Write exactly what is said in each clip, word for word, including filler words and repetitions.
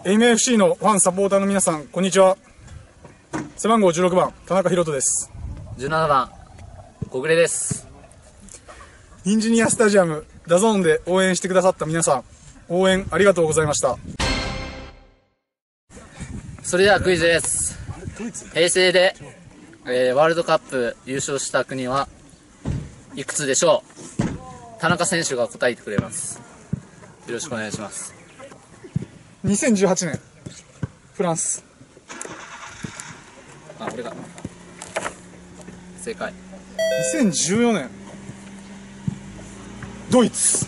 愛媛 エフシー のファンサポーターの皆さん、こんにちは。背番号じゅうろくばん、田中宏斗です。 じゅうななばん、小暮です。 インジニアスタジアムダゾーンで応援してくださった皆さん、応援ありがとうございました。 それではクイズです。平成で、えー、ワールドカップ優勝した国はいくつでしょう。田中選手が答えてくれます。よろしくお願いします。 にせんじゅうはちねんフランス。 あ、俺が正解。 にせんじゅうよねんドイツ。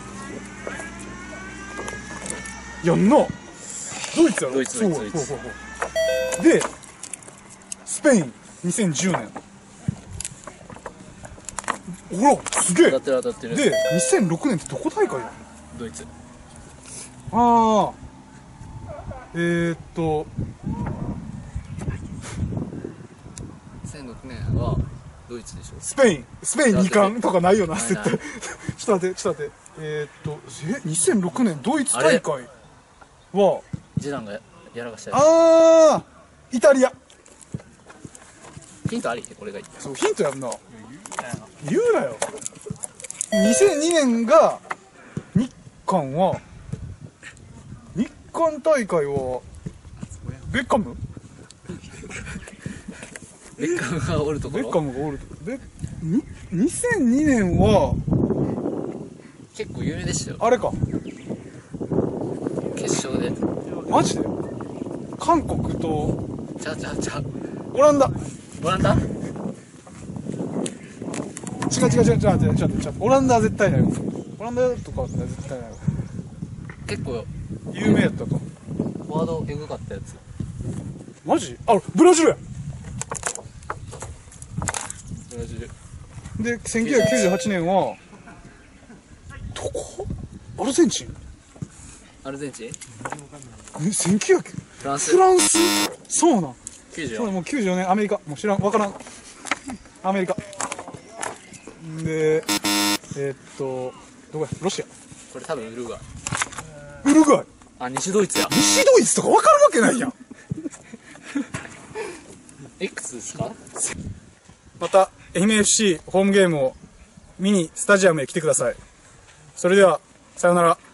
やんな、ドイツやろ。 ドイツドイツドイツ。 そうそうそう。でスペインにせんじゅうねん。ほらすげえ。 当たってる当たってる。 でにせんろくねんってどこ大会や。 ドイツ。 ああえー、っとにせんろくねんはドイツでしょ。 スペインスペインにかんとかないよな絶対。 ないないちょっと待ってちょっと待ってえー、っとえにせんろくねんドイツ大会はジダンがやらかしたやああイタリア。 つ。ヒントあり？これがいい。 そうヒントやんな。言うなよ。にせんにねんが日韓は日韓大会はベッカムベッカムがおるところ。 ベッカムがおるとでににせんにねんは結構有名でしたよ。 あれか決勝で。 マジで韓国とちゃうちゃうちゃう。 オランダ。 オランダ？ 違う違う違う違う違う違う違うオランダは絶対ないよ。オランダとかは絶対ないよ。 結構有名やったと。 フォワードエグかったやつ。 マジ？あ、ブラジルや。 ブラジルでせんきゅうひゃくきゅうじゅうはちねんはどこ？アルゼンチン？ アルゼンチン？ えせんきゅうひゃくフランス？ フランス？そうなん。 きゅうじゅうよん。 そうもうきゅうじゅうよねんアメリカ。もう知らんわからん。アメリカでえー、っとどこやロシア。 これ多分ウルグアイ。 ウルグアイ。 あ、西ドイツや。 西ドイツとかわかるわけないやん。 いくつですか？ また愛媛 エフシー ホームゲームを見にスタジアムへ来てください。それではさようなら。